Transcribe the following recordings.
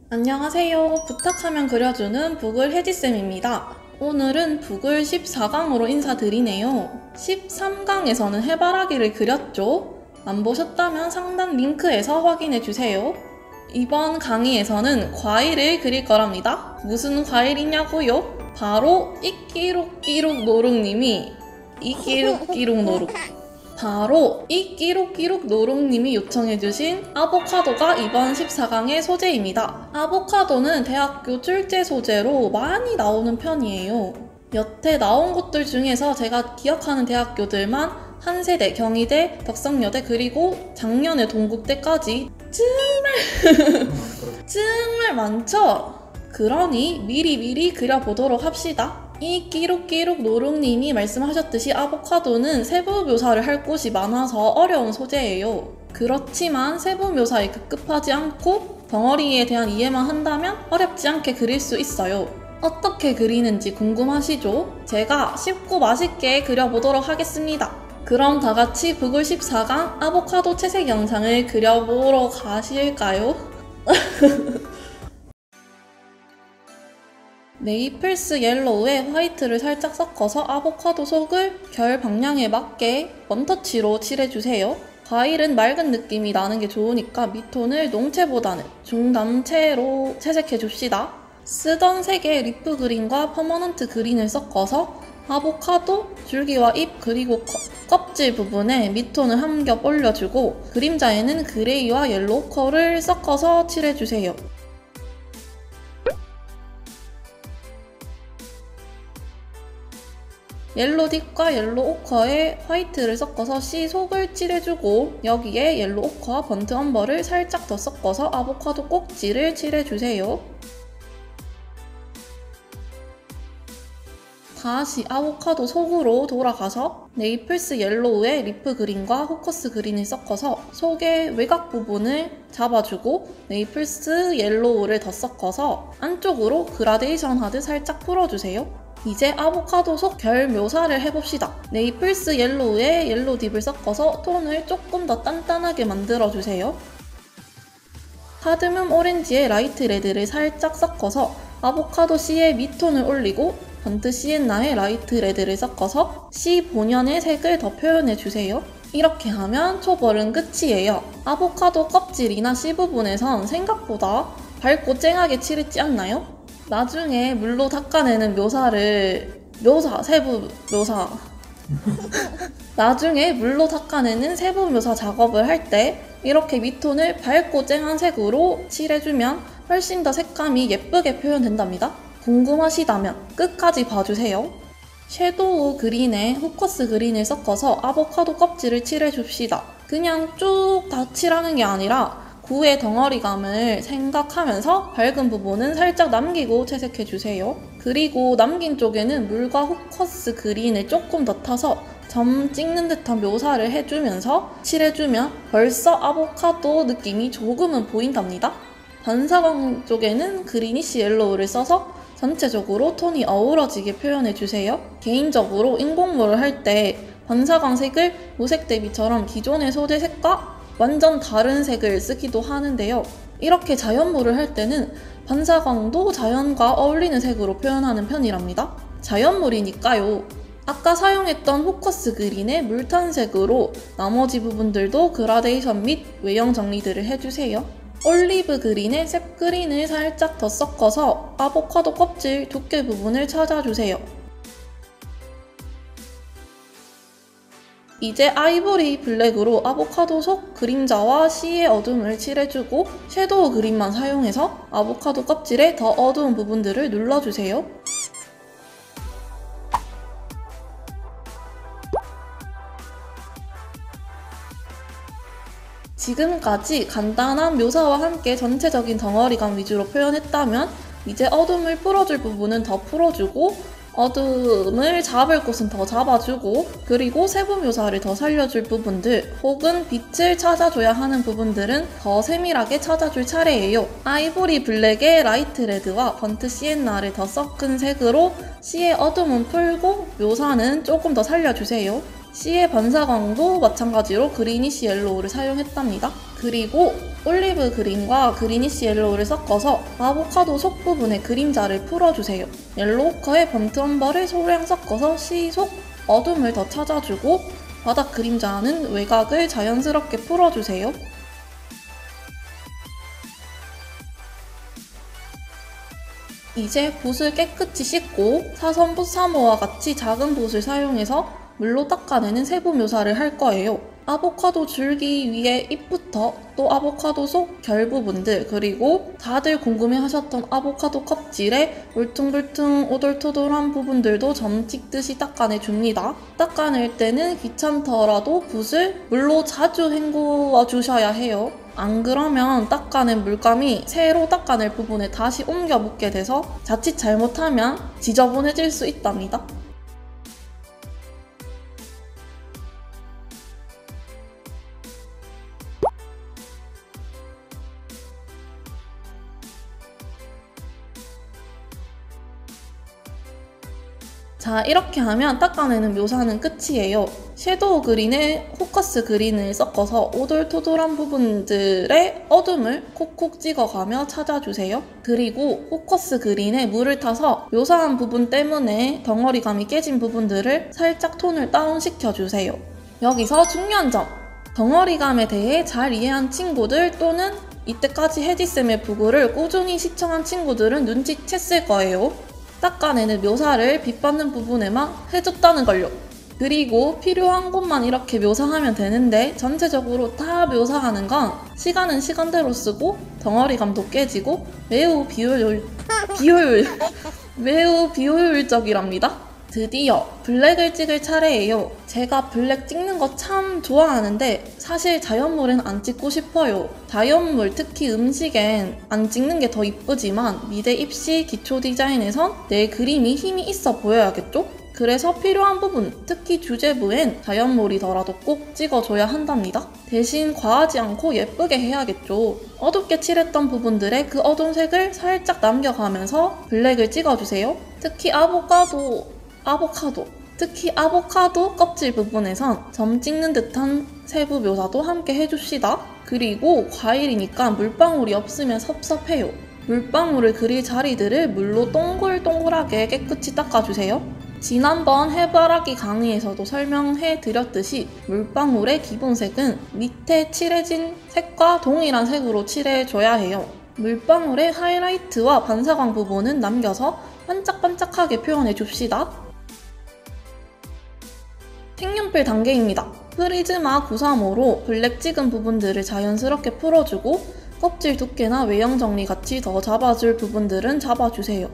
안녕하세요. 부탁하면 그려주는 북을 혜지쌤입니다. 오늘은 북을 14강으로 인사드리네요. 13강에서는 해바라기를 그렸죠? 안 보셨다면 상단 링크에서 확인해주세요. 이번 강의에서는 과일을 그릴 거랍니다. 무슨 과일이냐고요? 바로 이끼룩끼룩 노룩님이 이끼룩끼룩 노룩 바로 이 끼룩끼룩 노룩님이 요청해주신 아보카도가 이번 14강의 소재입니다. 아보카도는 대학교 출제 소재로 많이 나오는 편이에요. 여태 나온 곳들 중에서 제가 기억하는 대학교들만 한세대, 경희대, 덕성여대, 그리고 작년에 동국대까지 정말 많죠? 그러니 미리 그려보도록 합시다. 이 끼룩끼룩 노룩님이 말씀하셨듯이 아보카도는 세부 묘사를 할 곳이 많아서 어려운 소재예요. 그렇지만 세부 묘사에 급급하지 않고 덩어리에 대한 이해만 한다면 어렵지 않게 그릴 수 있어요. 어떻게 그리는지 궁금하시죠? 제가 쉽고 맛있게 그려보도록 하겠습니다. 그럼 다같이 북을 14강 아보카도 채색 영상을 그려보러 가실까요? 네이플스 옐로우에 화이트를 살짝 섞어서 아보카도 속을 결 방향에 맞게 원터치로 칠해주세요. 과일은 맑은 느낌이 나는 게 좋으니까 mid톤을 농채보다는 중남채로 채색해줍시다. 쓰던 색의 리프 그린과 퍼머넌트 그린을 섞어서 아보카도 줄기와 잎 그리고 껍질 부분에 mid톤을 한 겹 올려주고 그림자에는 그레이와 옐로우 컬을 섞어서 칠해주세요. 옐로 딥과 옐로 오커에 화이트를 섞어서 C 속을 칠해주고 여기에 옐로 오커와 번트 엄버를 살짝 더 섞어서 아보카도 꼭지를 칠해주세요. 다시 아보카도 속으로 돌아가서 네이플스 옐로우에 리프 그린과 호커스 그린을 섞어서 속의 외곽 부분을 잡아주고 네이플스 옐로우를 더 섞어서 안쪽으로 그라데이션 하듯 살짝 풀어주세요. 이제 아보카도 속 결 묘사를 해봅시다. 네이플스 옐로우에 옐로 딥을 섞어서 톤을 조금 더 단단하게 만들어주세요. 카드뮴 오렌지에 라이트 레드를 살짝 섞어서 아보카도 C에 mid톤을 올리고 번트 시엔나에 라이트 레드를 섞어서 C 본연의 색을 더 표현해주세요. 이렇게 하면 초벌은 끝이에요. 아보카도 껍질이나 C 부분에선 생각보다 밝고 쨍하게 칠했지 않나요? 나중에 물로 닦아내는 나중에 물로 닦아내는 세부 묘사 작업을 할 때 이렇게 mid톤을 밝고 쨍한 색으로 칠해주면 훨씬 더 색감이 예쁘게 표현된답니다. 궁금하시다면 끝까지 봐주세요. 섀도우 그린에 호커스 그린을 섞어서 아보카도 껍질을 칠해줍시다. 그냥 쭉 다 칠하는 게 아니라 구의 덩어리감을 생각하면서 밝은 부분은 살짝 남기고 채색해주세요. 그리고 남긴 쪽에는 물과 호커스 그린을 조금 더 타서 점 찍는 듯한 묘사를 해주면서 칠해주면 벌써 아보카도 느낌이 조금은 보인답니다. 반사광 쪽에는 그리니쉬 옐로우를 써서 전체적으로 톤이 어우러지게 표현해주세요. 개인적으로 인공물을 할 때 반사광 색을 무색 대비처럼 기존의 소재색과 완전 다른 색을 쓰기도 하는데요. 이렇게 자연물을 할 때는 반사광도 자연과 어울리는 색으로 표현하는 편이랍니다. 자연물이니까요. 아까 사용했던 호커스 그린의 물탄색으로 나머지 부분들도 그라데이션 및 외형 정리들을 해주세요. 올리브 그린에 셉 그린을 살짝 더 섞어서 아보카도 껍질 두께 부분을 찾아주세요. 이제 아이보리 블랙으로 아보카도 속 그림자와 C의 어둠을 칠해주고 섀도우 그린만 사용해서 아보카도 껍질의 더 어두운 부분들을 눌러주세요. 지금까지 간단한 묘사와 함께 전체적인 덩어리감 위주로 표현했다면 이제 어둠을 풀어줄 부분은 더 풀어주고 어둠을 잡을 곳은 더 잡아주고 그리고 세부 묘사를 더 살려줄 부분들 혹은 빛을 찾아줘야 하는 부분들은 더 세밀하게 찾아줄 차례예요. 아이보리 블랙에 라이트 레드와 번트 시엔나를 더 섞은 색으로 C의 어둠은 풀고 묘사는 조금 더 살려주세요. C의 반사광도 마찬가지로 그리니쉬 옐로우를 사용했답니다. 그리고 올리브 그린과 그리니시 옐로우를 섞어서 아보카도 속 부분에 그림자를 풀어주세요. 옐로우 오커에 번트 엄버를 소량 섞어서 시속 어둠을 더 찾아주고 바닥 그림자는 외곽을 자연스럽게 풀어주세요. 이제 붓을 깨끗이 씻고 사선 붓사모와 같이 작은 붓을 사용해서 물로 닦아내는 세부 묘사를 할 거예요. 아보카도 줄기 위에 잎부터 또 아보카도 속 결 부분들, 그리고 다들 궁금해하셨던 아보카도 껍질에 울퉁불퉁 오돌토돌한 부분들도 점 찍듯이 닦아내줍니다. 닦아낼 때는 귀찮더라도 붓을 물로 자주 헹구어 주셔야 해요. 안 그러면 닦아낸 물감이 새로 닦아낼 부분에 다시 옮겨 묻게 돼서 자칫 잘못하면 지저분해질 수 있답니다. 자, 이렇게 하면 닦아내는 묘사는 끝이에요. 섀도우 그린에 포커스 그린을 섞어서 오돌토돌한 부분들의 어둠을 콕콕 찍어가며 찾아주세요. 그리고 포커스 그린에 물을 타서 묘사한 부분 때문에 덩어리감이 깨진 부분들을 살짝 톤을 다운시켜주세요. 여기서 중요한 점! 덩어리감에 대해 잘 이해한 친구들 또는 이때까지 혜지쌤의 부구를 꾸준히 시청한 친구들은 눈치챘을 거예요. 닦아내는 묘사를 빛받는 부분에만 해줬다는 걸요. 그리고 필요한 곳만 이렇게 묘사하면 되는데 전체적으로 다 묘사하는 건 시간은 시간대로 쓰고 덩어리감도 깨지고 매우 비효율적이랍니다. 드디어 블랙을 찍을 차례예요. 제가 블랙 찍는 거 참 좋아하는데 사실 자연물엔 안 찍고 싶어요. 자연물, 특히 음식엔 안 찍는 게 더 이쁘지만 미대 입시 기초 디자인에선 내 그림이 힘이 있어 보여야겠죠? 그래서 필요한 부분, 특히 주제부엔 자연물이더라도 꼭 찍어줘야 한답니다. 대신 과하지 않고 예쁘게 해야겠죠. 어둡게 칠했던 부분들의 그 어두운 색을 살짝 남겨가면서 블랙을 찍어주세요. 특히 아보카도 껍질 부분에선 점 찍는 듯한 세부 묘사도 함께 해줍시다. 그리고 과일이니까 물방울이 없으면 섭섭해요. 물방울을 그릴 자리들을 물로 동글동글하게 깨끗이 닦아주세요. 지난번 해바라기 강의에서도 설명해 드렸듯이 물방울의 기본색은 밑에 칠해진 색과 동일한 색으로 칠해줘야 해요. 물방울의 하이라이트와 반사광 부분은 남겨서 반짝반짝하게 표현해 줍시다. 색연필 단계입니다. 프리즈마 935로 블랙 찍은 부분들을 자연스럽게 풀어주고 껍질 두께나 외형 정리 같이 더 잡아줄 부분들은 잡아주세요.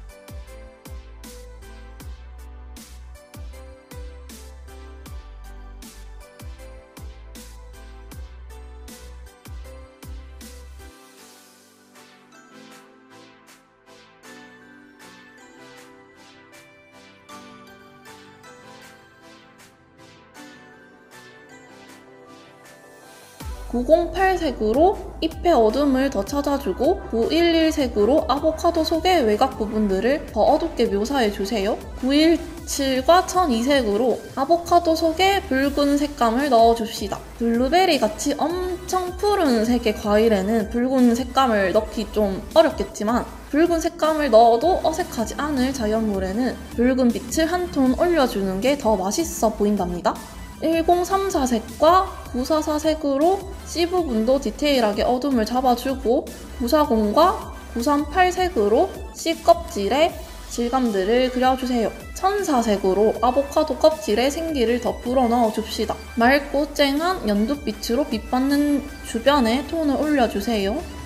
(908색으로) 잎의 어둠을 더 찾아주고 (911색으로) 아보카도 속의 외곽 부분들을 더 어둡게 묘사해주세요. (917과) (1002색으로) 아보카도 속에 붉은 색감을 넣어줍시다. 블루베리 같이 엄청 푸른 색의 과일에는 붉은 색감을 넣기 좀 어렵겠지만 붉은 색감을 넣어도 어색하지 않을 자연물에는 붉은 빛을 한 톤 올려주는 게 더 맛있어 보인답니다. 1034색과 944색으로 C부분도 디테일하게 어둠을 잡아주고 940과 938색으로 C 껍질에 질감들을 그려주세요. 1004색으로 아보카도 껍질에 생기를 더 불어넣어 줍시다. 맑고 쨍한 연두빛으로 빛받는 주변에 톤을 올려주세요.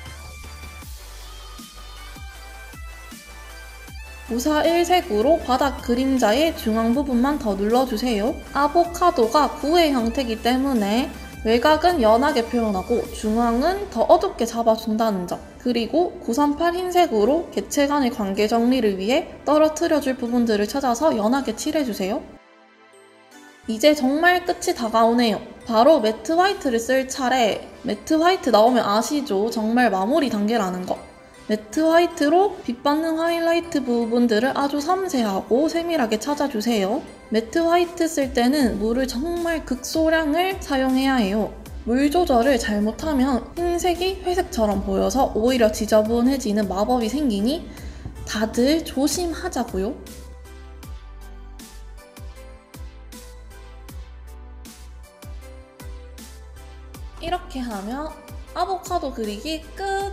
941색으로 바닥 그림자의 중앙 부분만 더 눌러주세요. 아보카도가 구의 형태이기 때문에 외곽은 연하게 표현하고 중앙은 더 어둡게 잡아준다는 점. 그리고 938 흰색으로 개체 간의 관계 정리를 위해 떨어뜨려줄 부분들을 찾아서 연하게 칠해주세요. 이제 정말 끝이 다가오네요. 바로 매트 화이트를 쓸 차례. 매트 화이트 나오면 아시죠? 정말 마무리 단계라는 거. 매트 화이트로 빛받는 하이라이트 부분들을 아주 섬세하고 세밀하게 찾아주세요. 매트 화이트 쓸 때는 물을 정말 극소량을 사용해야 해요. 물 조절을 잘못하면 흰색이 회색처럼 보여서 오히려 지저분해지는 마법이 생기니 다들 조심하자고요. 이렇게 하면 아보카도 그리기 끝!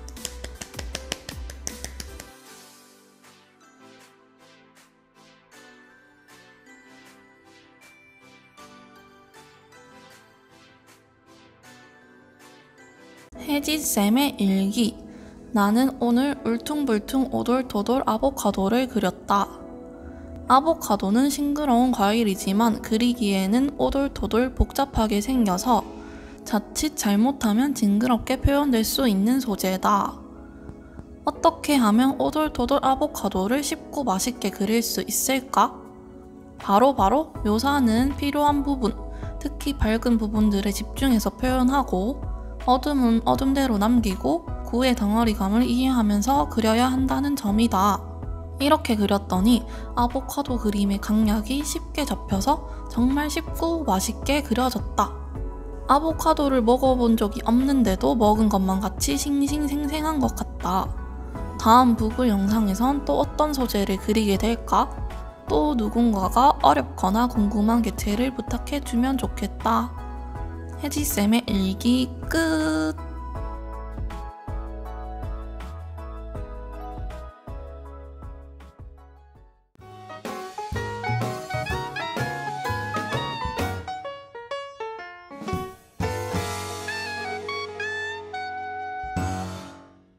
혜지쌤의 일기. 나는 오늘 울퉁불퉁 오돌토돌 아보카도를 그렸다. 아보카도는 싱그러운 과일이지만 그리기에는 오돌토돌 복잡하게 생겨서 자칫 잘못하면 징그럽게 표현될 수 있는 소재다. 어떻게 하면 오돌토돌 아보카도를 쉽고 맛있게 그릴 수 있을까? 바로 묘사는 필요한 부분, 특히 밝은 부분들에 집중해서 표현하고 어둠은 어둠대로 남기고 구의 덩어리감을 이해하면서 그려야 한다는 점이다. 이렇게 그렸더니 아보카도 그림의 강약이 쉽게 잡혀서 정말 쉽고 맛있게 그려졌다. 아보카도를 먹어본 적이 없는데도 먹은 것만 같이 싱싱생생한 것 같다. 다음 부글 영상에선 또 어떤 소재를 그리게 될까? 또 누군가가 어렵거나 궁금한 개체를 부탁해주면 좋겠다. 혜지쌤의 일기 끝!